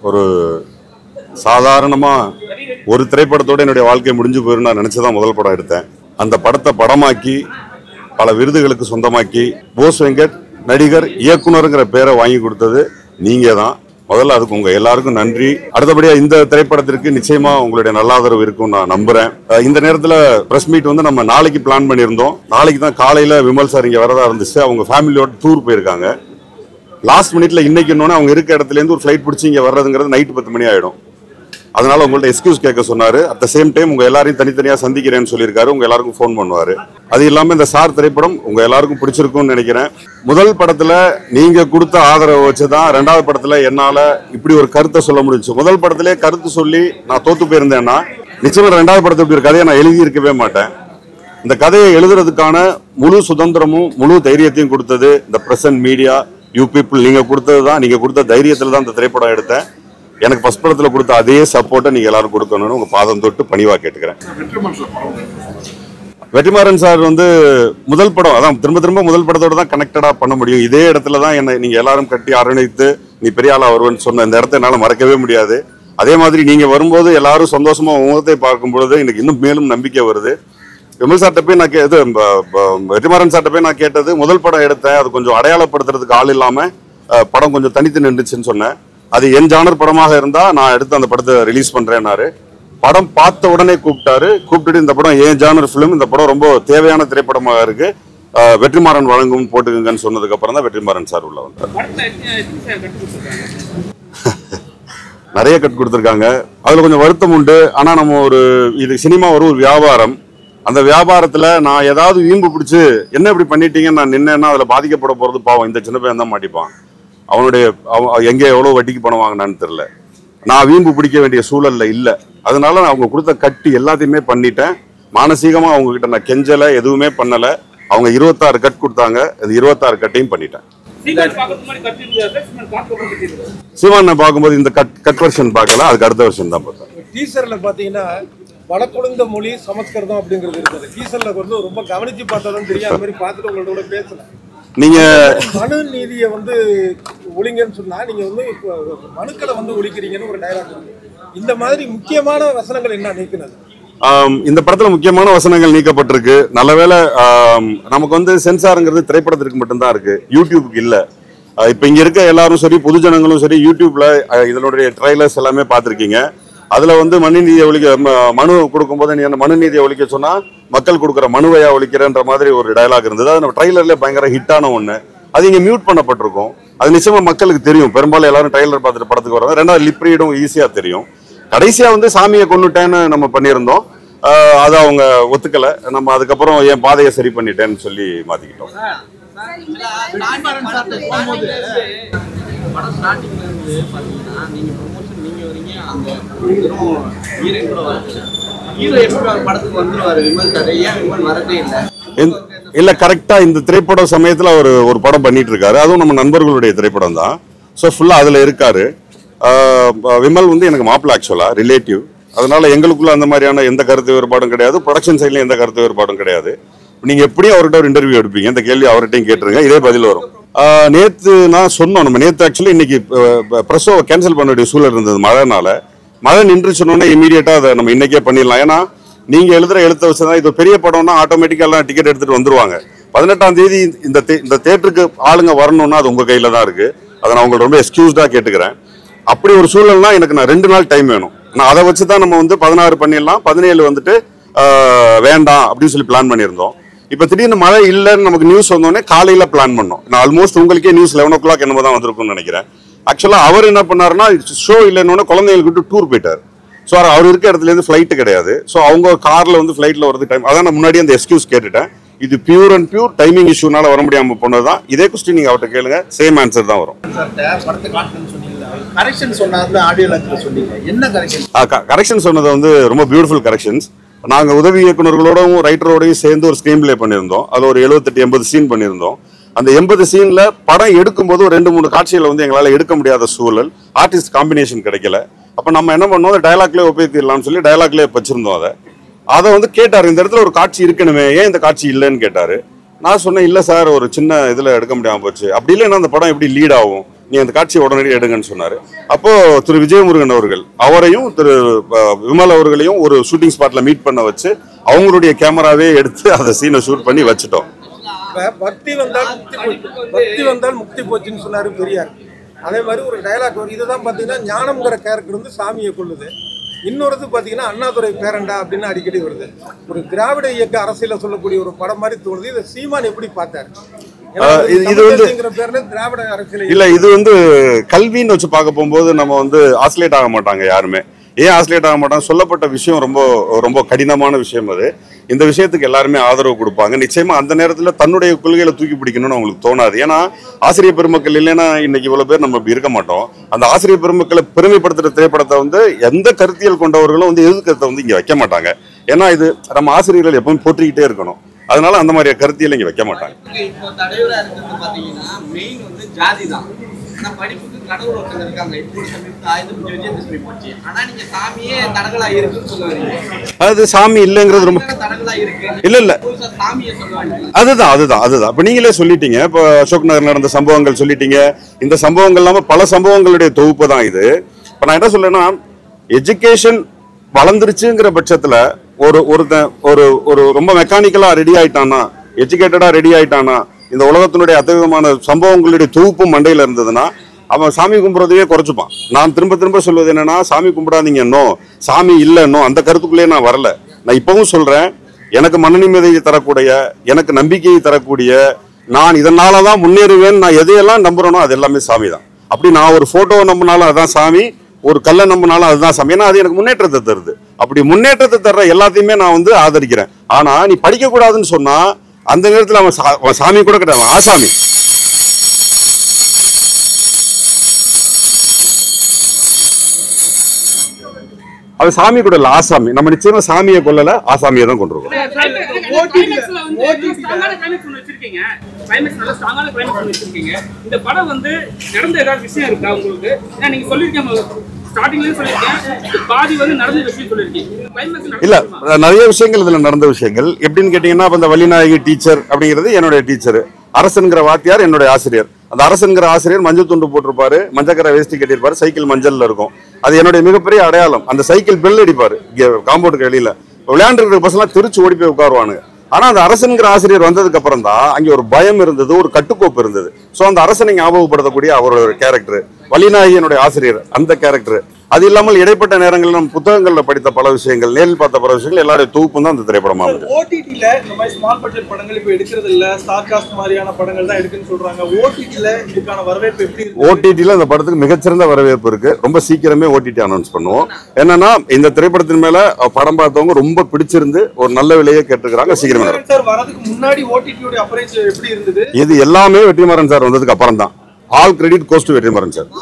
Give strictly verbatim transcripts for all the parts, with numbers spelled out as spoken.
ஒரு சாதாரணமா ஒரு திரைப்படத்தோட என்னுடைய வாழ்க்கை முடிஞ்சு போயிரும் நான் நினைச்சுதான் முதல் படம் எடுத்தேன். அந்த படத்தை படமாக்கி பல விருதுகளுக்கு சொந்தமாக்கி போஸ் வெங்கட் நடிகர் இயக்குனருங்கிற பேரை வாங்கி கொடுத்தது நீங்க தான். முதல்ல அதுக்கு உங்க எல்லாருக்கும் நன்றி. அடுத்தபடியா இந்த திரைப்படத்திற்கு நிச்சயமா உங்களுடைய நல்ல ஆதரவு இருக்கும் நான் நம்புறேன். இந்த நேரத்துல பிரஸ் மீட் வந்து நம்ம நாளைக்கு பிளான் பண்ணியிருந்தோம். நாளைக்கு தான் காலையில விமல் சார் இங்க வரதா இருந்துச்சு. அவங்க ஃபேமிலியோட டூர் போயிருக்காங்க. லாஸ்ட் மினிட்ல இன்னைக்கு இன்னொன்னு அவங்க இருக்க இடத்துல இருந்து ஒரு ஃபிளைட் பிடிச்சி இங்க வர்றதுங்கிறது நைட்டு பத்து மணி ஆயிடும். அதனால உங்கள்ட்ட எக்ஸ்கியூஸ் கேட்க சொன்னாரு. அட் த சேம் டைம் உங்க எல்லாரையும் தனித்தனியா சந்திக்கிறேன்னு சொல்லியிருக்காரு. உங்க எல்லாருக்கும் ஃபோன் பண்ணுவாரு. அது இல்லாம இந்த சார் திரைப்படம் உங்க எல்லாருக்கும் பிடிச்சிருக்கும்னு நினைக்கிறேன். முதல் படத்துல நீங்க கொடுத்த ஆதரவை வச்சுதான் ரெண்டாவது படத்துல என்னால இப்படி ஒரு கருத்தை சொல்ல முடிஞ்சு. முதல் படத்திலே கருத்து சொல்லி நான் தோத்து போயிருந்தேன்னா நிச்சயமா ரெண்டாவது படத்தை இப்படி ஒரு கதையை நான் எழுதி இருக்கவே மாட்டேன். இந்த கதையை எழுதுறதுக்கான முழு சுதந்திரமும் முழு தைரியத்தையும் கொடுத்தது இந்த பிரசன்ட் மீடியா யூ பீப்புள். நீங்க கொடுத்தது தான், நீங்க கொடுத்த தைரியத்துல தான் இந்த திரைப்படம் எடுத்தேன். எனக்கு ஃபர்ஸ்ட் படத்துல கொடுத்த அதே சப்போர்ட்டை நீங்க எல்லாரும் கொடுக்கணும்னு உங்க பாதம் தொட்டு பணிவா கேட்டுக்கிறேன். வெற்றிமாறன் சார் வந்து முதல் படம் அதான் திரும்ப திரும்ப முதல் படத்தோட தான் கனெக்டடா பண்ண முடியும். இதே இடத்துல தான் என்ன நீங்க எல்லாரும் கட்டி அரவணைத்து நீ பெரிய ஆளா வருவேன்னு சொன்ன இந்த இடத்த என்னால மறக்கவே முடியாது. அதே மாதிரி நீங்க வரும்போது எல்லாரும் சந்தோஷமா முகத்தை பார்க்கும் பொழுது எனக்கு இன்னும் மேலும் நம்பிக்கை வருது. விமல் சார்ட்ட போய் நான் இது வெற்றிமாறன் சார்ட்ட போய் நான் கேட்டது முதல் படம் எடுத்தேன், அது கொஞ்சம் அடையாளப்படுத்துறதுக்கு ஆள் இல்லாம படம் கொஞ்சம் தனித்து நின்றுச்சுன்னு சொன்னேன். அது என் ஜானர் படமாக இருந்தா நான் எடுத்து அந்த படத்தை ரிலீஸ் பண்றேன்னாரு. படம் பார்த்த உடனே கூப்பிட்டாரு. கூப்பிட்டுட்டு இந்த படம் ஏன் ஜானர் பிலிம், இந்த படம் ரொம்ப தேவையான திரைப்படமாக இருக்கு, வெற்றிமாறன் வழங்கும் போட்டுக்குங்கன்னு சொன்னதுக்கு அப்புறம் தான் வெற்றிமாறன் சார் உள்ள வந்தார். நிறைய கட் கொடுத்துருக்காங்க. அதுல கொஞ்சம் வருத்தம் உண்டு. ஆனா நம்ம ஒரு இது சினிமா ஒரு ஒரு வியாபாரம். அந்த வியாபாரத்துல நான் ஏதாவது வீம்பு பிடிச்சு என்ன இப்படி பண்ணிட்டீங்கன்னு நான் நின்னேன்னா அதுல பாதிக்கப்பட போறது பாவம் இந்த சின்ன பையன் தான் மாட்டிப்பான். அவனுடைய எங்கே எவ்வளவு வட்டிக்கு பணம் வாங்கினான்னு தெரியல. நான் வீம்பு பிடிக்க வேண்டிய சூழல்ல இல்லை. அதனால நான் அவங்க கொடுத்த கட்டி எல்லாத்தையுமே பண்ணிட்டேன். மானசீகமா அவங்க கிட்ட நான் கெஞ்சல எதுவுமே பண்ணல. அவங்க இருபத்தாறு கட் கொடுத்தாங்க. அது இருபத்தாறு கட்டையும் பண்ணிட்டேன். சீமான் பார்க்கும்போது இந்த கட் கட் வெர்ஷன் பார்க்கல, அதுக்கு அடுத்த வெர்ஷன் தான் பார்த்தேன். டீசர்ல பாத்தீங்கன்னா வடக்குழுந்த மொழி சமஸ்கிருதம் அப்படிங்கிறது இருக்குது. டீசர்ல வந்து ரொம்ப கவனிச்சு பார்த்ததும் தெரியும். அது மாதிரி பார்த்துட்டு உங்களோட பேசல. நீங்க மனு நீதியை வந்து ஒழிங்கன்னு சொன்னா நீங்க வந்து மனுக்களை வந்து ஒழிக்கிறீங்கன்னு ஒரு டயலாக் இருக்கு. இந்த மாதிரி முக்கியமான வசனங்கள் என்ன நீக்கினது? இந்த படத்துல முக்கியமான வசனங்கள் நீக்கப்பட்டிருக்கு. நல்லவேளை நமக்கு வந்து சென்சாருங்கிறது திரைப்படத்திற்கு மட்டும்தான் இருக்கு, யூடியூபுக்கு இல்ல. இப்ப இங்க இருக்க எல்லாரும் சரி பொது ஜனங்களும் சரி யூடியூப்ல இதனுடைய ட்ரைலர்ஸ் எல்லாமே பார்த்திருக்கீங்க. அதுல வந்து மனு நீதியை ஒழிக்க மனு கொடுக்கும் போது நீ மனு நீதியை ஒழிக்க சொன்னா மக்கள் கொடுக்குற மனுவையா ஒழிக்கிறன்ற மாதிரி ஒரு டயலாக் இருந்தது. அது நம்ம ட்ரைலர்ல பயங்கர ஹிட்டான ஒண்ணு. அது இங்க மியூட் பண்ணப்பட்டிருக்கும். அது நிச்சயமா மக்களுக்கு தெரியும். பெரும்பாலும் எல்லாரும் ட்ரைலர் பார்த்துட்டு படத்துக்கு வராங்க. ரெண்டாவது லிப் ரீடும் ஈஸியா தெரியும். கடைசியா வந்து சாமியை கொண்டுட்டேன்னு நம்ம பண்ணியிருந்தோம். அதை அவங்க ஒத்துக்கல. நம்ம அதுக்கப்புறம் என் பாதையை சரி பண்ணிட்டேன்னு சொல்லி மாத்திக்கிட்டோம். இல்ல கரெக்டா இந்த திரைப்பட சமயத்துல அவர் ஒரு படம் பண்ணிட்டு இருக்காரு. அதுவும் நம்ம நண்பர்களுடைய திரைப்படம் தான். ஸோ ஃபுல்லா அதுல இருக்காரு. விமல் வந்து எனக்கு மாப்பிள்ள ஆக்சுவலா ரிலேட்டிவ். அதனால எங்களுக்குள்ள அந்த மாதிரியான எந்த கருத்து வேறுபாடும் கிடையாது. ப்ரொடக்ஷன் சைட்லயும் எந்த கருத்து வேறுபாடும் கிடையாது. நீங்க எப்படியும் அவர்கிட்ட ஒரு இன்டர்வியூ எடுப்பீங்க, இந்த கேள்வி அவர்கிட்டையும் கேட்டுருங்க, இதே பதில் வரும். நேத்து நான் சொன்னோம், நம்ம நேத்து ஆக்சுவலி இன்னைக்கு ப்ரெஸ்ஸோ கேன்சல் பண்ண வேண்டிய சூழல் இருந்தது மழைனால. மழை நின்று சொன்னோன்னே இமீடியட்டா அதை நம்ம இன்னைக்கே பண்ணிடலாம். ஏன்னா நீங்க எழுதுற எழுத்த வச்சுதான் இது பெரிய படம்னா ஆட்டோமேட்டிக்கா எல்லாம் டிக்கெட் எடுத்துட்டு வந்துருவாங்க. பதினெட்டாம் தேதி இந்த இந்த தேட்டருக்கு ஆளுங்க வரணும்னா அது உங்க கையில தான் இருக்கு. அதை நான் உங்களுக்கு ரொம்ப எக்ஸ்கியூஸ்டா கேட்டுக்கிறேன். அப்படி ஒரு சூழல்னா எனக்கு நான் ரெண்டு நாள் டைம் வேணும். நான் அதை வச்சுதான் நம்ம வந்து பதினாறு பண்ணிடலாம், பதினேழு வந்துட்டு வேண்டாம் அப்படின்னு சொல்லி பிளான் பண்ணியிருந்தோம். இப்ப திடீர்னு மழை இல்லைன்னு நமக்கு நியூஸ் வந்தோடனே காலையில பிளான் பண்ணோம். நான் ஆல்மோஸ்ட் உங்களுக்கே நியூஸ் லெவன் ஓ கிளாக் என்னமோ தான் வந்திருக்கும்னு நினைக்கிறேன். ஆக்சுவலா அவர் என்ன பண்ணாருன்னா ஷோ இல்லைன்னு குழந்தைங்களுக்கு டூர் போயிட்டார். ஸோ அவர் இருக்க இடத்துல இருந்து ஃபிளைட்டு கிடையாது. ஸோ அவங்க கார்ல வந்து ஃபிளைட்ல வரது டைம். அதான் நான் முன்னாடி அந்த எக்ஸ்கியூஸ் கேட்டுட்டேன். இது பியூர் அண்ட் பியூர் டைமிங் இஷ்யூனால வர முடியாம போனதுதான். இதே கொஸ்டின் நீங்க அவர்கிட்ட கேளுங்க, சேம் ஆன்சர் தான் வரும். கரெக்ஷன் சொன்னது வந்து ரொம்ப பியூட்டிஃபுல் கரெக்ஷன்ஸ். நாங்கள் உதவி இயக்குநர்களோடவும் ரைட்டரோடையும் சேர்ந்து ஒரு ஸ்கிரீன் பிளே பண்ணியிருந்தோம். அதில் ஒரு எழுபத்தெட்டு எண்பது சீன் பண்ணியிருந்தோம். அந்த எண்பது சீன்ல படம் எடுக்கும்போது ஒரு ரெண்டு மூணு காட்சிகளை வந்து எங்களால் எடுக்க முடியாத சூழல், ஆர்டிஸ்ட் காம்பினேஷன் கிடைக்கல. அப்போ நம்ம என்ன பண்ணோம், டயலாக்லேயே ஒப்பிக்கலாம்னு சொல்லி டயலாக்லேயே வச்சிருந்தோம். அதை அதை வந்து கேட்டார், இந்த இடத்துல ஒரு காட்சி இருக்கணுமே, ஏன் இந்த காட்சி இல்லைன்னு கேட்டாரு. நான் சொன்னேன், இல்லை சார் ஒரு சின்ன இதில் எடுக்க முடியாமல் போச்சு. அப்படி இல்லைன்னா அந்த படம் எப்படி லீட் ஆகும், நீ அந்த காட்சியை உடனடியாக எடுங்கன்னு சொன்னார். அப்போ திரு விஜயமுருகன் அவர்கள் அவரையும் திரு விமல் அவர்களையும் ஒரு ஷூட்டிங் ஸ்பாட்ல மீட் பண்ண வச்சு அவங்களுடைய கேமராவே எடுத்து அந்த சீனை ஷூட் பண்ணி வச்சுட்டோம். பக்தி வந்தால் பக்தி வந்தால் முக்தி போச்சுன்னு சொன்னாரு பெரியார். அதே மாதிரி ஒரு டைலாக் வரும். இதுதான் பார்த்தீங்கன்னா ஞானம்ங்கிற கேரக்டர் வந்து சாமியை கொள்ளுது. இன்னொருது பார்த்தீங்கன்னா அண்ணாதுரை பேரண்டா அப்படின்னு அடிக்கடி வருது. ஒரு திராவிட இயக்க அரசியல சொல்லக்கூடிய ஒரு படம் மாதிரி தோணுது. இதை சீமான் எப்படி பார்த்தாரு? இது வந்து திராவிட அரசியல் இல்ல, இது வந்து கல்வின்னு வச்சு பார்க்க போகும்போது நம்ம வந்து ஆசிலேட் ஆக மாட்டாங்க யாருமே. ஏன் ஆசிலேட் ஆக மாட்டாங்க? சொல்லப்பட்ட விஷயம் ரொம்ப ரொம்ப கடினமான விஷயம். அது இந்த விஷயத்துக்கு எல்லாருமே ஆதரவு கொடுப்பாங்க. நிச்சயமா அந்த நேரத்தில் தன்னுடைய கொள்கைகளை தூக்கி பிடிக்கணும்னு அவங்களுக்கு தோணாது. ஏன்னா ஆசிரியர் பெருமக்கள் இல்லைன்னா இன்னைக்கு இவ்வளவு பேர் நம்ம இப்படி இருக்க மாட்டோம். அந்த ஆசிரியர் பெருமக்களை பெருமைப்படுத்துற திரைப்படத்தை வந்து எந்த கருத்தியல் கொண்டவர்களும் வந்து எதிர்க்கிறத வந்து இங்க வைக்க மாட்டாங்க. ஏன்னா இது நம்ம ஆசிரியர்கள் எப்பவும் போற்றிக்கிட்டே இருக்கணும். அதனால அந்த மாதிரி கருத்தியல் இங்க வைக்க மாட்டாங்க. இப்போ தலைவரா இருக்கிறது பாத்தீங்கன்னா மெயின் வந்து ஜாதி தான். ஆனா படிப்புக்கு கடவுள் ஒருத்தர் இருக்காங்க. இப்போ சமீபத்தில் ஆயுதம் விஜயதசமி போச்சு. ஆனா நீங்க சாமியே தடகளா இருக்குன்னு சொல்லுவாங்க. அது சாமி இல்லைங்கிறது ரொம்ப தடகளா இருக்கு. இல்ல இல்ல சாமியை சொல்லுவாங்க. அதுதான் அதுதான் அதுதான் இப்ப நீங்களே சொல்லிட்டீங்க. இப்போ அசோக் நகர் நடந்த சம்பவங்கள் சொல்லிட்டீங்க. இந்த சம்பவங்கள் இல்லாம பல சம்பவங்களுடைய தொகுப்பு தான் இது. இப்ப நான் என்ன சொல்றேன்னா, எஜுகேஷன் வளர்ந்துருச்சுங்கிற பட்சத்துல ஒரு ஒருத்தன் ஒரு ஒரு ரொம்ப மெக்கானிக்கலா ரெடி ஆயிட்டானா, எஜுகேட்டடா ரெடி ஆயிட்டானா, இந்த உலகத்தினுடைய அத்தவிதமான சம்பவங்களுடைய தொகுப்பும் மண்டையில இருந்ததுன்னா அவன் சாமி கும்பிட்றதையே குறைச்சுப்பான். நான் திரும்ப திரும்ப சொல்வது என்னன்னா, சாமி கும்பிடாதீங்க, இன்னும் சாமி இல்லைன்னோ அந்த கருத்துக்குள்ளேயே நான் வரல. நான் இப்பவும் சொல்றேன், எனக்கு மன நிம்மதியை தரக்கூடிய, எனக்கு நம்பிக்கையை தரக்கூடிய, நான் இதனாலதான் முன்னேறுவேன், நான் எதையெல்லாம் நம்புறேனோ அது எல்லாமே சாமி தான். அப்படி நான் ஒரு போட்டோவை நம்பினாலும் அதுதான் சாமி, ஒரு கல்லை நம்பினாலும் அதுதான் சாமி. ஏன்னா அது எனக்கு முன்னேற்றத்தை தருது. அப்படி முன்னேற்றத்தை தர்ற எல்லாத்தையுமே நான் வந்து ஆதரிக்கிறேன். ஆனா நீ படிக்க கூடாதுன்னு சொன்னா அந்த நேரத்தில் அவன் சாமி கூட கிடையாது, ஆசாமி. அவன் சாமி கூட இல்ல, ஆசாமி. நம்ம நிச்சயமா சாமியை கொல்லல, ஆசாமியை தான் கொண்டிருக்கோம். இந்த படம் வந்து நடந்த ஏதாவது விஷயம் இருக்கா உங்களுக்கு? ஏன்னா நீங்க சொல்லிருக்கீங்க, ஸ்டார்டிங்லயே சொல்லிருக்கேன், பாதி வந்து நடந்த விஷயம் சொல்லிருக்கீங்க. இல்ல, நிறைய விஷயங்கள் இதுல நடந்த விஷயங்கள் எப்படின்னு கேட்டீங்கன்னா, இந்த வள்ளிநாயகி டீச்சர் அப்படிங்கிறது என்னுடைய டீச்சர், அரசன்கிற வாத்தியார் என்னுடைய ஆசிரியர். அந்த அரசன்கிற ஆசிரியர் மஞ்சள் துண்டு போட்டிருப்பாரு, மஞ்சக்கரை வேஷ்டி கட்டியிருப்பாரு, சைக்கிள் மஞ்சள்ல இருக்கும். அது என்னுடைய மிகப்பெரிய அடையாளம். அந்த சைக்கிள் பெல் அடிப்பாரு காம்பவுண்டுக்கு வெளியில. விளையாண்டு இருக்கிற பஸ் எல்லாம் திருச்சி ஓடி போய் உட்காருவானுங்க. ஆனா அந்த அரசன்கிற ஆசிரியர் வந்ததுக்கு அப்புறம் தான் அங்க ஒரு பயம் இருந்தது, ஒரு கட்டுக்கோப்பு இருந்தது. சோ அந்த அரசனை ஞாபகப்படுத்தக்கூடிய அவரோட கேரக்டர், வள்ளிநாயகியினுடைய ஆசிரியர் அந்த கேரக்டர். அது இல்லாமல் இடைப்பட்ட நேரங்களில் நம்ம புத்தகங்கள்ல படித்த பல விஷயங்கள், நேரில் பார்த்த பல விஷயங்கள் எல்லாரும் தொகுப்பும் தான் அந்த திரைப்படமா இருக்கு. ஓடிடில இந்த மாதிரி ஸ்மால் பட்ஜெட் படங்கள் இப்ப எடுக்கிறது இல்ல, ஸ்டார் காஸ்ட் மாதிரியான படங்கள் தான் எடுக்குன்னு சொல்றாங்க. ஓடிடில இதுக்கான வரவேற்பு எப்படி இருக்கு? ஓடிடில இந்த படத்துக்கு மிகச்சிறந்த வரவேற்பு இருக்கு. ரொம்ப சீக்கிரமே ஓடிடி அனௌன்ஸ் பண்ணுவோம். என்னன்னா இந்த திரைப்படத்தின் மேல படம் பார்த்தவங்க ரொம்ப பிடிச்சிருந்து ஒரு நல்ல விலையை கேட்டுக்கிறாங்க. சீக்கிரமே சார் வரதுக்கு முன்னாடி ஓடிடியோட அப்ரோச் எப்படி இருந்தது? இது எல்லாமே வெற்றிமாறன் சார் வந்ததுக்கு அப்புறம் தான். All credit goes to Vetrimaaran sir.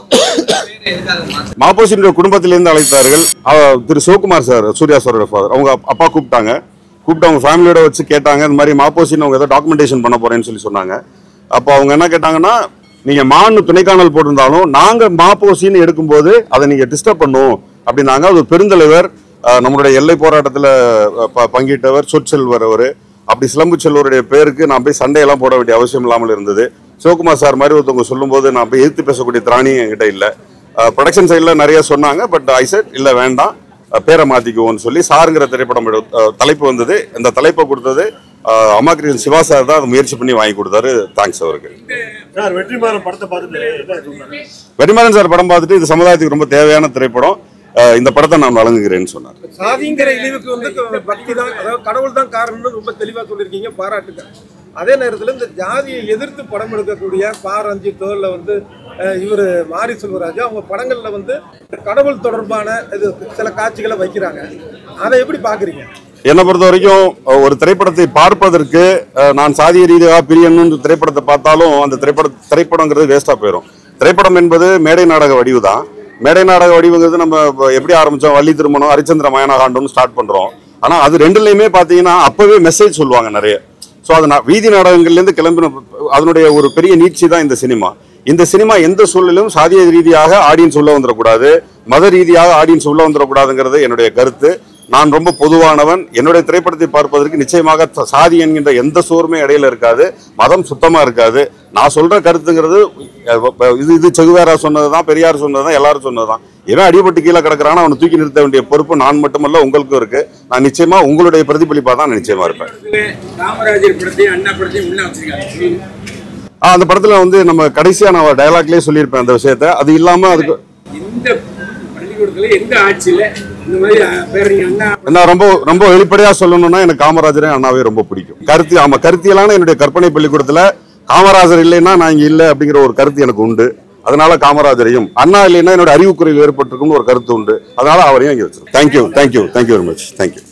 மாப்போசினுடைய குடும்பத்திலிருந்து அழைத்தார்கள். திரு சிவகுமார் சார், சூர்யா சாரோட ஃபாதர், அவங்க அப்பா கூப்பிட்டாங்க. கூப்பிட்டு அவங்க ஃபேமிலியோட வச்சு கேட்டாங்க, இந்த மாதிரி மாப்போசின் அவங்க ஏதோ டாக்குமெண்டேஷன் பண்ண போறேன்னு சொல்லி சொன்னாங்க. அப்போ அவங்க என்ன கேட்டாங்கன்னா, நீங்க மான்னு துணைக்கானல் போட்டிருந்தாலும் நாங்க மாப்போசின்னு எடுக்கும்போது அதை நீங்க டிஸ்டர்ப் பண்ணும் அப்படின்னாங்க. அது பெருந்தலைவர், நம்மளுடைய எல்லை போராட்டத்தில் பங்கிட்டவர், சொற்செல்வர் அவரு. அப்படி சிலம்பு செல்வருடைய பேருக்கு நான் போய் சண்டையெல்லாம் போட வேண்டிய அவசியம் இல்லாமல் இருந்தது. சிவகுமார் சார் மாதிரி ஒருத்தவங்க சொல்லும் போது நான் போய் எதிர்த்து பேசக்கூடிய திராணி என்கிட்ட இல்லை. ப்ரொடக்ஷன் சைடில் நிறைய சொன்னாங்க, பட் ஐ செட் இல்லை வேண்டாம், பேரை மாற்றிக்குவோன்னு சொல்லி சாருங்கிற திரைப்படம் தலைப்பு வந்தது. இந்த தலைப்பை கொடுத்தது அம்மா கிருஷ்ணன் சிவா சார் தான் அதை முயற்சி பண்ணி வாங்கி கொடுத்தாரு. தேங்க்ஸ் அவருக்கு. வெற்றிமாறன் படத்தை பார்த்துட்டு வெற்றிமாறன் சார் படம் பார்த்துட்டு இது சமுதாயத்துக்கு ரொம்ப தேவையான திரைப்படம், இந்த படத்தை நான் வழங்குகிறேன்னு சொன்னார். சாதிங்கிற இழிவுக்கு வந்து பக்தி தான், அதாவது கடவுள் தான் காரணம்னு ரொம்ப தெளிவாக சொல்லியிருக்கீங்க, பாராட்டுக்க. அதே நேரத்தில் இந்த ஜாதியை எதிர்த்து படம் எடுக்கக்கூடிய பா ரஞ்சித் தோல்ல வந்து இவர் மாரி செல்வராஜ் அவங்க படங்களில் வந்து கடவுள் தொடர்பான இது சில காட்சிகளை வைக்கிறாங்க. அதை எப்படி பார்க்குறீங்க? என்னை பொறுத்த வரைக்கும் ஒரு திரைப்படத்தை பார்ப்பதற்கு நான் சாதிய ரீதியாக பிரியணும்னு திரைப்படத்தை பார்த்தாலும் அந்த திரைப்பட திரைப்படங்கிறது வேஸ்ட்டாக போயிடும். திரைப்படம் என்பது மேடை நாடக வடிவு தான். மேடை நாடக வடிவுங்கிறது நம்ம எப்படி ஆரம்பித்தோம், வள்ளி திருமணம், ஹரிச்சந்திர மயனகாண்டம்னு ஸ்டார்ட் பண்ணுறோம். ஆனால் அது ரெண்டுலேயுமே பார்த்தீங்கன்னா அப்போவே மெசேஜ் சொல்லுவாங்க நிறைய. ஸோ அது நான் வீதி நாடகங்கள்லேருந்து கிளம்பின அதனுடைய ஒரு பெரிய நீட்சி தான் இந்த சினிமா. இந்த சினிமா எந்த சூழலும் சாதிய ரீதியாக ஆடியன்ஸ் உள்ள வந்துடக்கூடாது, மத ரீதியாக ஆடியன்ஸ் உள்ள வந்துடக்கூடாதுங்கிறது என்னுடைய கருத்து. நான் ரொம்ப பொதுவானவன். என்னுடைய திரைப்படத்தை பார்ப்பதற்கு நிச்சயமாக சாதி என்கின்ற எந்த சோர்மே இடையில இருக்காது, மதம் சுத்தமா இருக்காது. நான் சொல்ற கருத்துங்கிறது இது இது செகுவேரா சொன்னதுதான், பெரியார் சொன்னதுதான், எல்லாரும் சொன்னதுதான். ஏன்னா அடிபட்டு கீழே கிடக்குறான்னு அவனை தூக்கி நிறுத்த வேண்டிய பொறுப்பு நான் மட்டுமல்ல உங்களுக்கும் இருக்கு. நான் நிச்சயமா உங்களுடைய பிரதிபலிப்பா தான் நிச்சயமா இருப்பேன். காமராஜர் படத்தையும் அண்ணா படத்தையும் முன்ன வச்சிருக்காங்க. அந்த படத்துல வந்து நம்ம கடைசியா நான் டயலாக்லயே சொல்லியிருப்பேன் அந்த விஷயத்த. அது இல்லாம அதுக்கு இந்த பள்ளிக்கூடத்துல எந்த ஆட்சியில இந்த மாதிரி பேரறிஞர் அண்ணா நான் ரொம்ப ரொம்ப வெளிப்படையா சொல்லணும்னா எனக்கு காமராஜரே அண்ணாவே ரொம்ப பிடிக்கும். கருத்து ஆமா கருத்தியலான என்னுடைய கற்பனை பள்ளிக்கூடத்துல காமராஜர் இல்லைன்னா நான் இங்க இல்லை அப்படிங்கிற ஒரு கருத்து எனக்கு உண்டு. அதனால காமராஜரையும், அண்ணா இல்லைன்னா என்னோட அறிவுக்குறையில் ஏற்பட்டிருக்கும்னு ஒரு கருத்து உண்டு. அதனால அவரையும் இங்க வச்சிருக்கோம். Thank you thank you thank you very much. Thank you.